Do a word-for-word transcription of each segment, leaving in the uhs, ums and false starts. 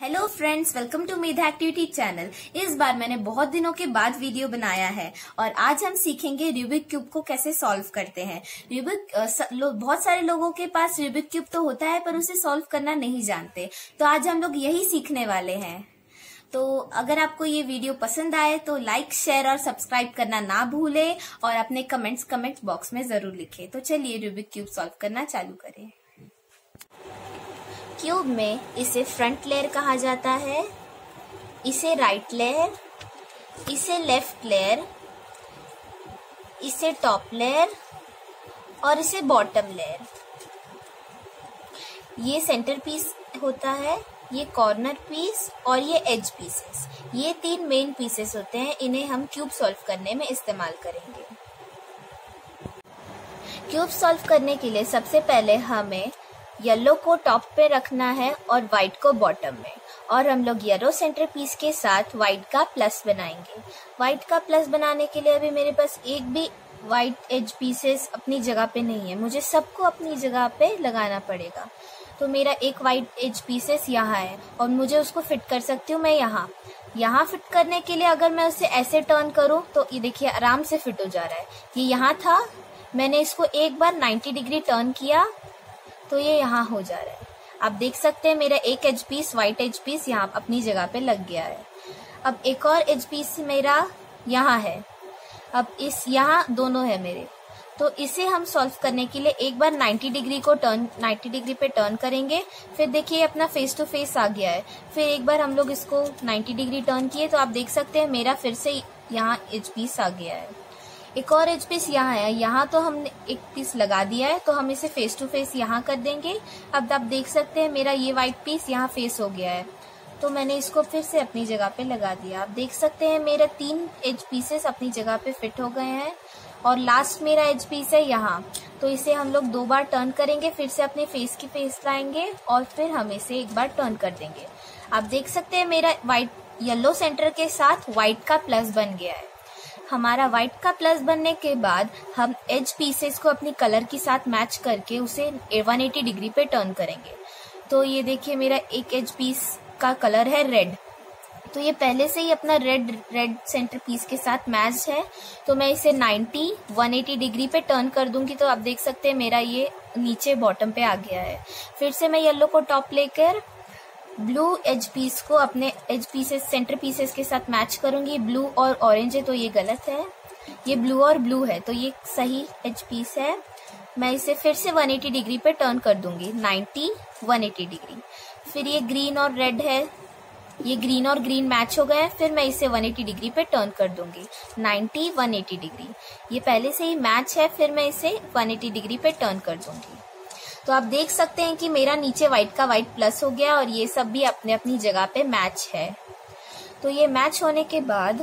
Hello friends, welcome to Medha activity channel. इस बार मैंने बहुत दिनों के बाद वीडियो बनाया है और आज हम सीखेंगे रूबिक क्यूब को कैसे सॉल्व करते हैं। रूबिक बहुत सारे लोगों के पास रूबिक क्यूब तो होता है पर उसे सॉल्व करना नहीं जानते, तो आज हम लोग यही सीखने वाले हैं। तो अगर आपको ये वीडियो पसंद आए तो लाइक, शेयर और सब्सक्राइब करना ना भूलें और अपने कमेंट्स कमेंट बॉक्स में जरूर लिखें। तो चलिए रूबिक क्यूब सॉल्व करना चालू करें। क्यूब में इसे फ्रंट लेयर कहा जाता है, इसे राइट लेयर, इसे लेफ्ट लेयर, इसे टॉप लेयर और इसे बॉटम लेयर। ये सेंटर पीस होता है, ये कॉर्नर पीस और ये एज पीसेस। ये तीन मेन पीसेस होते हैं, इन्हें हम क्यूब सॉल्व करने में इस्तेमाल करेंगे। क्यूब सॉल्व करने के लिए सबसे पहले हमें येलो को टॉप पे रखना है और व्हाइट को बॉटम में, और हम लोग येलो सेंटर पीस के साथ व्हाइट का प्लस बनाएंगे। व्हाइट का प्लस बनाने के लिए अभी मेरे पास एक भी व्हाइट एज पीसेस अपनी जगह पे नहीं है, मुझे सबको अपनी जगह पे लगाना पड़ेगा। तो मेरा एक व्हाइट एज पीसेस यहाँ है और मुझे उसको फिट कर सकती हूँ मैं यहाँ। यहाँ फिट करने के लिए अगर मैं उसे ऐसे टर्न करूँ तो ये देखिए आराम से फिट हो जा रहा है। ये यहाँ था, मैंने इसको एक बार नाइन्टी डिग्री टर्न किया तो ये यहाँ हो जा रहा है। आप देख सकते हैं मेरा एक edge piece white edge piece यहाँ अपनी जगह पे लग गया है। अब एक और एज पीस मेरा यहाँ है, अब इस यहाँ दोनों है मेरे, तो इसे हम सॉल्व करने के लिए एक बार नाइन्टी डिग्री को टर्न नाइन्टी डिग्री पे टर्न करेंगे। फिर देखिए अपना फेस टू फेस आ गया है। फिर एक बार हम लोग इसको नाइन्टी डिग्री टर्न किए तो आप देख सकते हैं मेरा फिर से यहाँ एज पीस आ गया है। एक और एज पीस यहाँ है, यहाँ तो हमने एक पीस लगा दिया है तो हम इसे फेस टू फेस यहाँ कर देंगे। अब आप देख सकते हैं मेरा ये व्हाइट पीस यहाँ फेस हो गया है, तो मैंने इसको फिर से अपनी जगह पे लगा दिया। आप देख सकते हैं मेरा तीन एज पीसेस अपनी जगह पे फिट हो गए हैं और लास्ट मेरा एज पीस है यहाँ, तो इसे हम लोग दो बार टर्न करेंगे, फिर से अपने फेस की फेस लाएंगे और फिर हम इसे एक बार टर्न कर देंगे। आप देख सकते हैं मेरा व्हाइट येलो सेंटर के साथ व्हाइट का प्लस बन गया है। हमारा व्हाइट का प्लस बनने के बाद हम एज पीसेस को अपनी कलर के साथ मैच करके उसे एक सौ अस्सी डिग्री पे टर्न करेंगे। तो ये देखिए मेरा एक एज पीस का कलर है रेड, तो ये पहले से ही अपना रेड रेड सेंटर पीस के साथ मैच है, तो मैं इसे नब्बे एक सौ अस्सी डिग्री पे टर्न कर दूंगी। तो आप देख सकते हैं मेरा ये नीचे बॉटम पे आ गया है। फिर से मैं येलो को टॉप लेकर ब्लू एज पीस को अपने एज पीसेस सेंटर पीसेस के साथ मैच करूंगी। ब्लू और ऑरेंज है तो ये गलत है, ये ब्लू और ब्लू है तो ये सही एज पीस है। मैं इसे फिर से एक सौ अस्सी डिग्री पे टर्न कर दूंगी, नब्बे एक सौ अस्सी डिग्री। फिर ये ग्रीन और रेड है, ये ग्रीन और ग्रीन मैच हो गए, फिर मैं इसे एक सौ अस्सी डिग्री पे टर्न कर दूंगी, नब्बे एक सौ अस्सी डिग्री। ये पहले से ही मैच है, फिर मैं इसे एक सौ अस्सी डिग्री पे टर्न कर दूंगी। तो आप देख सकते हैं कि मेरा नीचे व्हाइट का व्हाइट प्लस हो गया और ये सब भी अपने अपनी जगह पे मैच है। तो ये मैच होने के बाद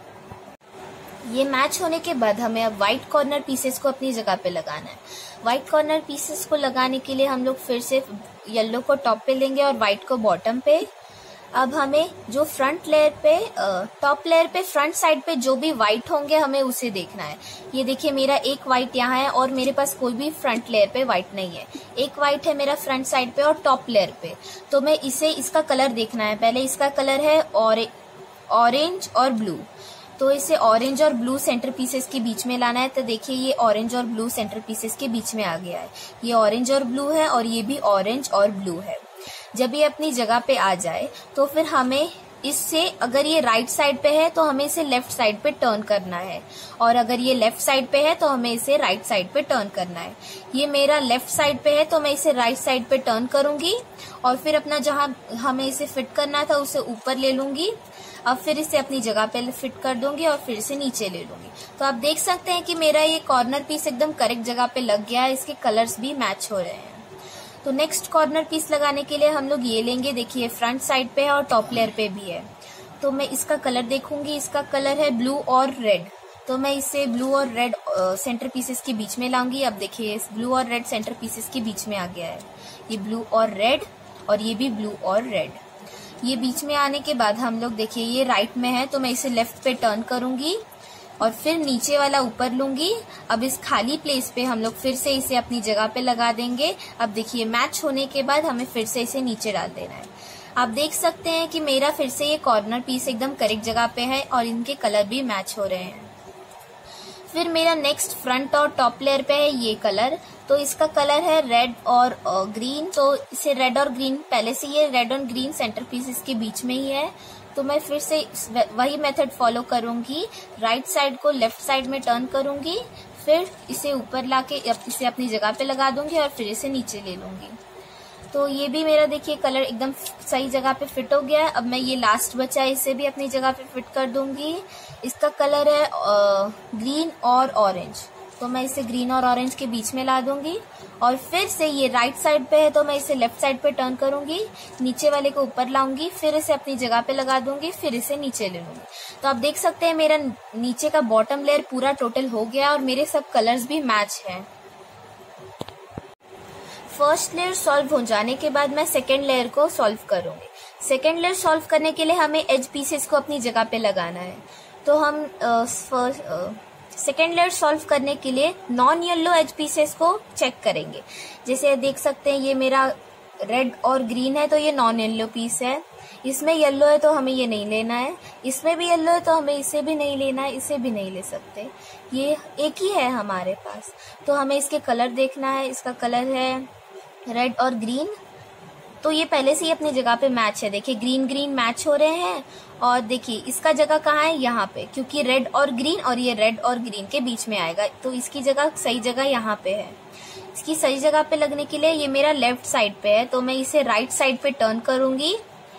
ये मैच होने के बाद हमें अब व्हाइट कॉर्नर पीसेस को अपनी जगह पे लगाना है। व्हाइट कॉर्नर पीसेस को लगाने के लिए हम लोग फिर से येलो को टॉप पे लेंगे और व्हाइट को बॉटम पे। अब हमें जो फ्रंट लेयर पे टॉप लेयर पे फ्रंट साइड पे जो भी व्हाइट होंगे हमें उसे देखना है। ये देखिए मेरा एक व्हाइट यहाँ है और मेरे पास कोई भी फ्रंट लेयर पे व्हाइट नहीं है। एक व्हाइट है मेरा फ्रंट साइड पे और टॉप लेयर पे, तो मैं इसे इसका कलर देखना है। पहले इसका कलर है और ऑरेंज और ब्लू, तो इसे ऑरेंज और ब्लू सेंटर पीसेस के बीच में लाना है। तो देखिए ये ऑरेंज और ब्लू सेंटर पीसेस के बीच में आ गया है। ये ऑरेंज और ब्लू है और ये भी ऑरेंज और ब्लू है। जब ये अपनी जगह पे आ जाए तो फिर हमें इससे, अगर ये राइट साइड पे है तो हमें इसे लेफ्ट साइड पे टर्न करना है, और अगर ये लेफ्ट साइड पे है तो हमें इसे राइट साइड पे टर्न करना है। ये मेरा लेफ्ट साइड पे है तो मैं इसे राइट साइड पे टर्न करूंगी और फिर अपना जहां हमें इसे फिट करना था उसे ऊपर ले लूंगी। अब फिर इसे अपनी जगह पे फिट कर दूंगी और फिर इसे नीचे ले लूंगी। तो आप देख सकते हैं कि मेरा ये कॉर्नर पीस एकदम करेक्ट जगह पे लग गया है, इसके कलर्स भी मैच हो रहे हैं। तो नेक्स्ट कॉर्नर पीस लगाने के लिए हम लोग ये लेंगे, देखिए फ्रंट साइड पे है और टॉप लेयर पे भी है। तो मैं इसका कलर देखूंगी, इसका कलर है ब्लू और रेड, तो मैं इसे ब्लू और रेड सेंटर पीसेस के बीच में लाऊंगी। अब देखिए इस ब्लू और रेड सेंटर पीसेस के बीच में आ गया है, ये ब्लू और रेड और ये भी ब्लू और रेड। ये बीच में आने के बाद हम लोग देखिए ये राइट में है तो मैं इसे लेफ्ट पे टर्न करूंगी और फिर नीचे वाला ऊपर लूंगी। अब इस खाली प्लेस पे हम लोग फिर से इसे अपनी जगह पे लगा देंगे। अब देखिए मैच होने के बाद हमें फिर से इसे नीचे डाल देना है। आप देख सकते हैं कि मेरा फिर से ये कॉर्नर पीस एकदम करेक्ट जगह पे है और इनके कलर भी मैच हो रहे हैं। फिर मेरा नेक्स्ट फ्रंट और टॉप लेयर पे है ये कलर, तो इसका कलर है रेड और ग्रीन। तो इसे रेड और ग्रीन, पहले से ये रेड और ग्रीन सेंटर पीस इसके बीच में ही है, तो मैं फिर से वही मेथड फॉलो करूंगी। राइट साइड को लेफ्ट साइड में टर्न करूंगी, फिर इसे ऊपर लाके इसे अपनी जगह पे लगा दूंगी और फिर इसे नीचे ले लूंगी। तो ये भी मेरा देखिए कलर एकदम सही जगह पे फिट हो गया है। अब मैं ये लास्ट बचा है इसे भी अपनी जगह पे फिट कर दूंगी। इसका कलर है ग्रीन और ऑरेंज, तो मैं इसे ग्रीन और ऑरेंज के बीच में ला दूंगी और फिर से ये राइट साइड पे है तो मैं इसे लेफ्ट साइड पे टर्न करूंगी, नीचे वाले को ऊपर लाऊंगी, फिर इसे अपनी जगह पे लगा दूंगी, फिर इसे नीचे ले लूंगी। तो आप देख सकते हैं मेरा नीचे का बॉटम लेयर पूरा टोटल हो गया और मेरे सब कलर्स भी मैच हैं। फर्स्ट लेयर सॉल्व हो जाने के बाद मैं सेकेंड लेयर को सॉल्व करूंगी। सेकेंड लेयर सॉल्व करने के लिए हमें एज पीसेस को अपनी जगह पे लगाना है। तो हम फर्स्ट सेकेंड लेयर सॉल्व करने के लिए नॉन येलो एज पीसेस को चेक करेंगे। जैसे देख सकते हैं ये मेरा रेड और ग्रीन है तो ये नॉन येलो पीस है, इसमें येलो है तो हमें ये नहीं लेना है, इसमें भी येलो है तो हमें इसे भी नहीं लेना है, इसे भी नहीं ले सकते, ये एक ही है हमारे पास। तो हमें इसके कलर देखना है। इसका कलर है रेड और ग्रीन, तो ये पहले से ही अपनी जगह पे मैच है। देखिए ग्रीन ग्रीन मैच हो रहे हैं और देखिए इसका जगह कहाँ है, यहाँ पे, क्योंकि रेड और ग्रीन और ये रेड और ग्रीन के बीच में आएगा, तो इसकी जगह सही जगह यहाँ पे है। इसकी सही जगह पे लगने के लिए ये मेरा लेफ्ट साइड पे है तो मैं इसे राइट साइड पे टर्न करूंगी,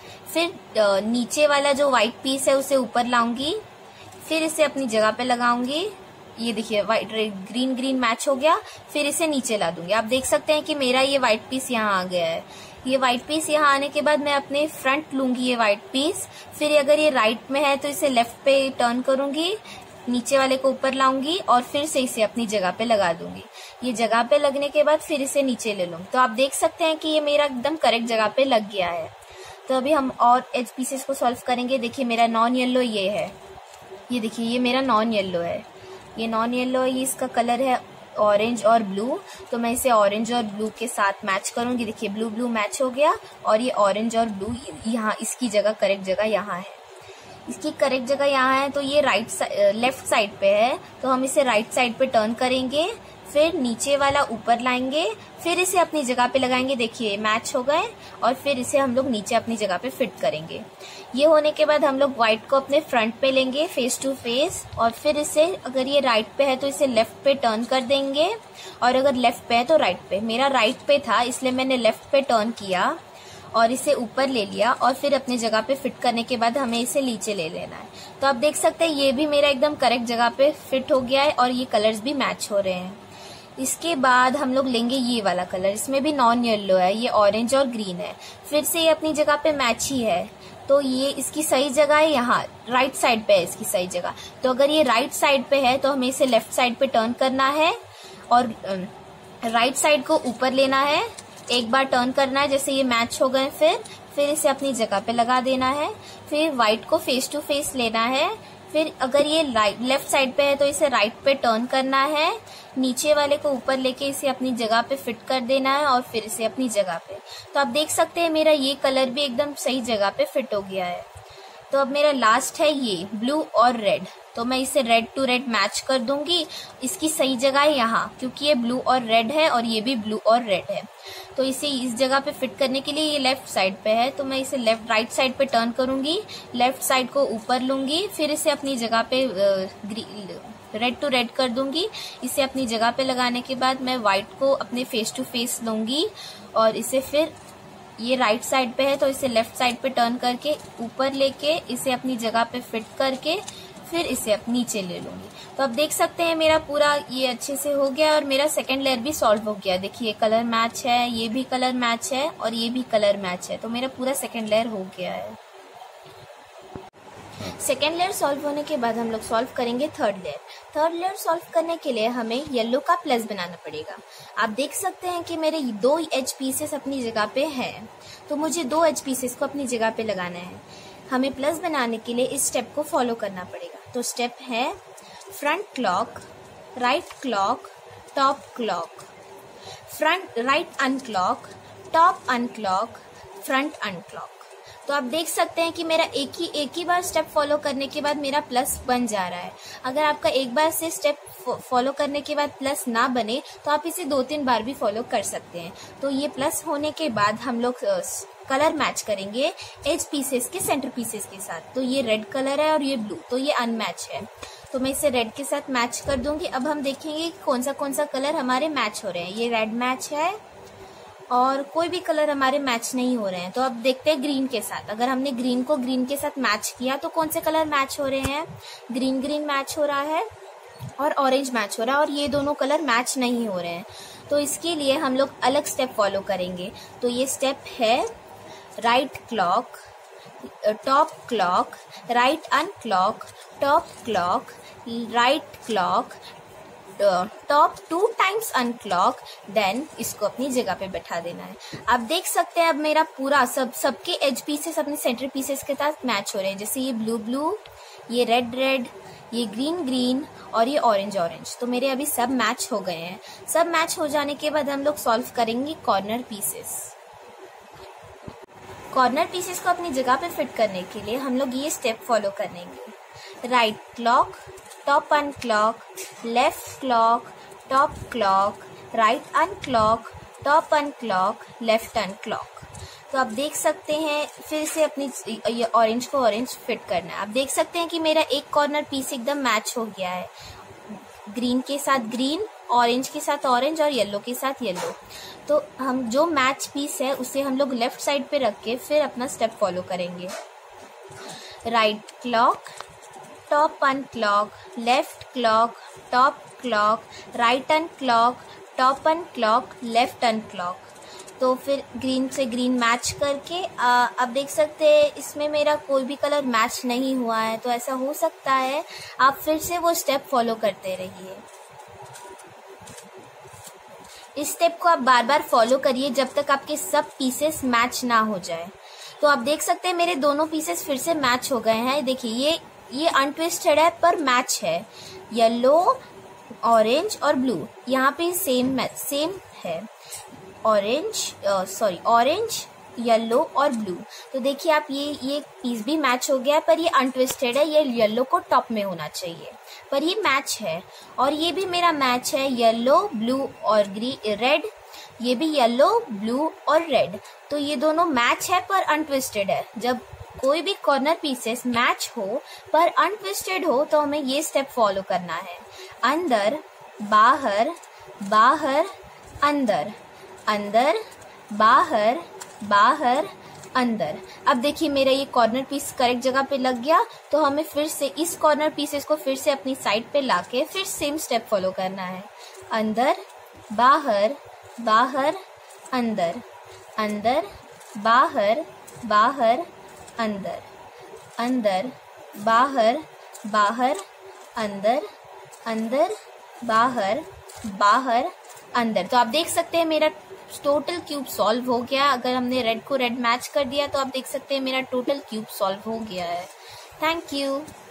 फिर नीचे वाला जो व्हाइट पीस है उसे ऊपर लाऊंगी, फिर इसे अपनी जगह पे लगाऊंगी। ये देखिए व्हाइट ग्रीन ग्रीन मैच हो गया, फिर इसे नीचे ला दूंगी। आप देख सकते हैं कि मेरा ये व्हाइट पीस यहाँ आ गया है। ये व्हाइट पीस यहाँ आने के बाद मैं अपने फ्रंट लूंगी ये व्हाइट पीस, फिर अगर ये राइट में है तो इसे लेफ्ट पे टर्न करूंगी, नीचे वाले को ऊपर लाऊंगी और फिर से इसे अपनी जगह पे लगा दूंगी। ये जगह पे लगने के बाद फिर इसे नीचे ले लूंगी। तो आप देख सकते हैं कि ये मेरा एकदम करेक्ट जगह पे लग गया है। तो अभी हम और एज पीसेस को सॉल्व करेंगे। देखिए मेरा नॉन येलो ये है, ये देखिए ये मेरा नॉन येलो है, ये नॉन येलो है, ये इसका कलर है ऑरेंज और ब्लू, तो मैं इसे ऑरेंज और ब्लू के साथ मैच करूंगी। देखिए ब्लू ब्लू मैच हो गया और ये ऑरेंज और ब्लू यहाँ इसकी जगह करेक्ट जगह यहाँ है, इसकी करेक्ट जगह यहाँ है। तो ये राइट लेफ्ट साइड पे है तो हम इसे राइट साइड पे टर्न करेंगे, फिर नीचे वाला ऊपर लाएंगे, फिर इसे अपनी जगह पे लगाएंगे। देखिए मैच हो गए और फिर इसे हम लोग नीचे अपनी जगह पे फिट करेंगे। ये होने के बाद हम लोग व्हाइट को अपने फ्रंट पे लेंगे फेस टू फेस और फिर इसे अगर ये राइट पे है तो इसे लेफ्ट पे टर्न कर देंगे और अगर लेफ्ट पे है तो राइट पे। मेरा राइट पे था इसलिए मैंने लेफ्ट पे टर्न किया और इसे ऊपर ले लिया और फिर अपनी जगह पे फिट करने के बाद हमें इसे नीचे ले लेना है। तो आप देख सकते हैं ये भी मेरा एकदम करेक्ट जगह पे फिट हो गया है और ये कलर्स भी मैच हो रहे हैं। इसके बाद हम लोग लेंगे ये वाला कलर, इसमें भी नॉन येलो है, ये ऑरेंज और ग्रीन है, फिर से ये अपनी जगह पे मैच ही है। तो ये इसकी सही जगह है यहाँ, राइट साइड पे है इसकी सही जगह। तो अगर ये राइट साइड पे है तो हमें इसे लेफ्ट साइड पे टर्न करना है और राइट साइड को ऊपर लेना है, एक बार टर्न करना है, जैसे ये मैच हो गए फिर फिर इसे अपनी जगह पे लगा देना है। फिर व्हाइट को फेस टू फेस लेना है, फिर अगर ये राइट लेफ्ट साइड पे है तो इसे राइट पे टर्न करना है, नीचे वाले को ऊपर लेके इसे अपनी जगह पे फिट कर देना है और फिर इसे अपनी जगह पे। तो आप देख सकते हैं मेरा ये कलर भी एकदम सही जगह पे फिट हो गया है। तो अब मेरा लास्ट है ये ब्लू और रेड, तो मैं इसे रेड टू रेड मैच कर दूंगी। इसकी सही जगह है यहाँ, क्योंकि ये ब्लू और रेड है और ये भी ब्लू और रेड है। तो इसे इस जगह पे फिट करने के लिए ये लेफ्ट साइड पे है तो मैं इसे लेफ्ट राइट साइड पे टर्न करूंगी, लेफ्ट साइड को ऊपर लूंगी, फिर इसे अपनी जगह पे रेड टू रेड कर दूंगी। इसे अपनी जगह पे लगाने के बाद मैं व्हाइट को अपने फेस टू फेस लूंगी और इसे फिर ये राइट साइड पे है तो इसे लेफ्ट साइड पे टर्न करके ऊपर लेके इसे अपनी जगह पे फिट करके फिर इसे अब नीचे ले लूंगी। तो अब देख सकते हैं मेरा पूरा ये अच्छे से हो गया और मेरा सेकंड लेयर भी सॉल्व हो गया। देखिए कलर मैच है, ये भी कलर मैच है और ये भी कलर मैच है, तो मेरा पूरा सेकंड लेयर हो गया है। सेकेंड लेयर सॉल्व होने के बाद हम लोग सॉल्व करेंगे third layer. Third layer solve करने के लिए हमें येलो का प्लस बनाना पड़ेगा। आप देख सकते हैं कि मेरे दो एज पीसेस अपनी जगह पे हैं, तो मुझे दो एज पीसेस को अपनी जगह पे लगाना है। हमें प्लस बनाने के लिए इस स्टेप को फॉलो करना पड़ेगा। तो स्टेप है front clock, right clock, top clock, front right anticlock, top anticlock, front anticlock. तो आप देख सकते हैं कि मेरा एक ही एक ही बार स्टेप फॉलो करने के बाद मेरा प्लस बन जा रहा है। अगर आपका एक बार से स्टेप फॉलो करने के बाद प्लस ना बने तो आप इसे दो तीन बार भी फॉलो कर सकते हैं। तो ये प्लस होने के बाद हम लोग कलर मैच करेंगे एज पीसेस के सेंटर पीसेस के साथ। तो ये रेड कलर है और ये ब्लू, तो ये अनमैच है, तो मैं इसे रेड के साथ मैच कर दूंगी। अब हम देखेंगे कौन सा कौन सा कलर हमारे मैच हो रहे हैं। ये रेड मैच है और कोई भी कलर हमारे मैच नहीं हो रहे हैं। तो अब देखते हैं ग्रीन के साथ। अगर हमने ग्रीन को ग्रीन के साथ मैच किया तो कौन से कलर मैच हो रहे हैं। ग्रीन ग्रीन मैच हो रहा है और ऑरेंज मैच हो रहा है, और ये दोनों कलर मैच नहीं हो रहे हैं। तो इसके लिए हम लोग अलग स्टेप फॉलो करेंगे। तो ये स्टेप है right clock, top clock, right anticlock, top clock, right clock, top two times anticlock, then इसको अपनी जगह पे बैठा देना है। आप देख सकते हैं अब मेरा पूरा सब सबके एज पीसेस अपने सेंटर पीसेस के साथ मैच हो रहे हैं। जैसे ये ब्लू ब्लू, ये रेड रेड, ये ग्रीन ग्रीन और ये ऑरेंज ऑरेंज। तो मेरे अभी सब मैच हो गए हैं। सब मैच हो जाने के बाद हम लोग सॉल्व करेंगे कॉर्नर पीसेस। कॉर्नर पीसेस को अपनी जगह पे फिट करने के लिए हम लोग ये स्टेप फॉलो करेंगे। Right clock, top anticlock, left clock, top clock, right anticlock, top anticlock, left anticlock. तो आप देख सकते हैं फिर से अपनी ये ऑरेंज को ऑरेंज फिट करना है। आप देख सकते हैं कि मेरा एक कॉर्नर पीस एकदम मैच हो गया है। ग्रीन के साथ ग्रीन, ऑरेंज के साथ ऑरेंज और येलो के साथ येलो। तो हम जो मैच पीस है उसे हम लोग लेफ्ट साइड पे रख के फिर अपना स्टेप फॉलो करेंगे। Right clock, top anticlock, left clock, top clock, right anticlock, top anticlock, left anticlock. तो फिर ग्रीन से ग्रीन मैच करके आ, आप देख सकते हैं इसमें मेरा कोई भी कलर मैच नहीं हुआ है। तो ऐसा हो सकता है, आप फिर से वो स्टेप फॉलो करते रहिए। इस स्टेप को आप बार बार फॉलो करिए जब तक आपके सब पीसेस मैच ना हो जाए। तो आप देख सकते हैं मेरे दोनों पीसेस फिर से मैच हो गए हैं। देखिए ये ये अनट्विस्टेड है पर मैच है। येलो, ऑरेंज और ब्लू यहाँ पे सेम सेम है। ऑरेंज सॉरी ऑरेंज, येलो और ब्लू। तो देखिए आप ये ये पीस भी मैच हो गया, पर ये अनट्विस्टेड है। ये येलो को टॉप में होना चाहिए, पर ये मैच है। और ये भी मेरा मैच है, येलो, ब्लू और ग्रीन रेड। ये भी येलो, ब्लू और रेड। तो ये दोनों मैच है पर अनट्विस्टेड है। जब कोई भी कॉर्नर पीसेस मैच हो पर अनट्विस्टेड हो तो हमें ये स्टेप फॉलो करना है। अंदर, बाहर, बाहर, अंदर, अंदर, बाहर, बाहर, अंदर। अब देखिए मेरा ये कॉर्नर पीस करेक्ट जगह पे लग गया। तो हमें फिर से इस कॉर्नर पीसेस को फिर से अपनी साइड पे लाके फिर सेम स्टेप फॉलो करना है। अंदर, बाहर, बाहर, अंदर, अंदर, बाहर, बाहर, अंदर, अंदर, बाहर, बाहर, अंदर, अंदर, बाहर, बाहर, अंदर। तो आप देख सकते हैं मेरा टोटल क्यूब सॉल्व हो गया। अगर हमने रेड को रेड मैच कर दिया तो आप देख सकते हैं मेरा टोटल क्यूब सॉल्व हो गया है। Thank you.